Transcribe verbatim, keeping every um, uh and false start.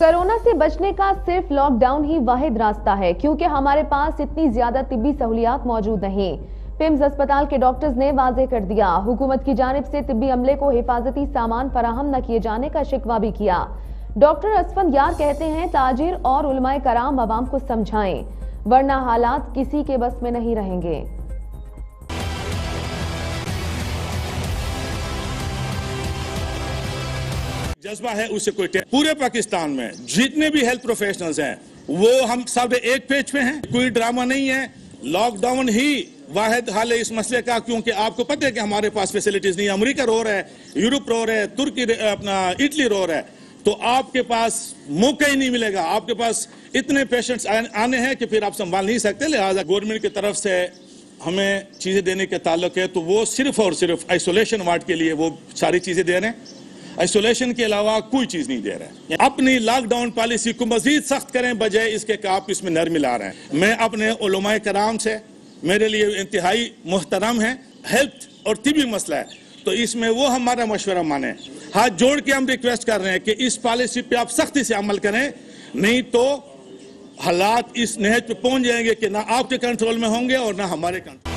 Corona से बचने का सिर्फ लॉकडाउन ही वाहिद रास्ता है, क्योंकि हमारे पास इतनी ज्यादा तिब्बी सहूलियात मौजूद नहीं। पिम्स अस्पताल के डॉक्टर्स ने वाजे कर दिया। हुकूमत की जानिब से तिब्बी अमले को हिफाजती सामान फराहम न किए जाने का शिकवा भी किया। डॉक्टर असफन यार कहते हैं, ताजिर और उलमाए कराम अवाम को समझाएं, वरना हालात किसी के बस में नहीं रहेंगे। जज्बा है उसे कोई पूरे पाकिस्तान में जितने भी हेल्थ प्रोफेशनल्स हैं वो हम सब एक पेज पे हैं। कोई ड्रामा नहीं है। लॉकडाउन ही वाहिद हल है इस मसले का, क्योंकि आपको पता है कि हमारे पास फैसिलिटीज नहीं है। अमेरिका रो रहा है, यूरोप रो रहा है, तुर्की अपना इटली रो रहा है, तो आपके पास मौका ही नहीं मिलेगा। आपके पास इतने पेशेंट्स आने हैं कि फिर आप संभाल नहीं सकते। लिहाजा गवर्नमेंट की तरफ से हमें चीजें देने के ताल्लुक है तो वो सिर्फ और सिर्फ आइसोलेशन वार्ड के लिए वो सारी चीजें दे रहे हैं। आइसोलेशन के अलावा कोई चीज नहीं दे रहे हैं। अपनी लॉकडाउन पॉलिसी को मजीद सख्त करें, बजाय इसके कि आप इसमें नरमी ला रहे हैं। मैं अपने उलमाए कराम से, मेरे लिए इंतहाई मुहतरम है, हेल्थ और तिबी मसला है तो इसमें वो हमारा मशवरा माने। हाथ जोड़ के हम रिक्वेस्ट कर रहे हैं कि इस पॉलिसी पे आप सख्ती से अमल करें, नहीं तो हालात इस नहज पे पहुंच जाएंगे कि ना आपके कंट्रोल में होंगे और ना हमारे कंट्रोल।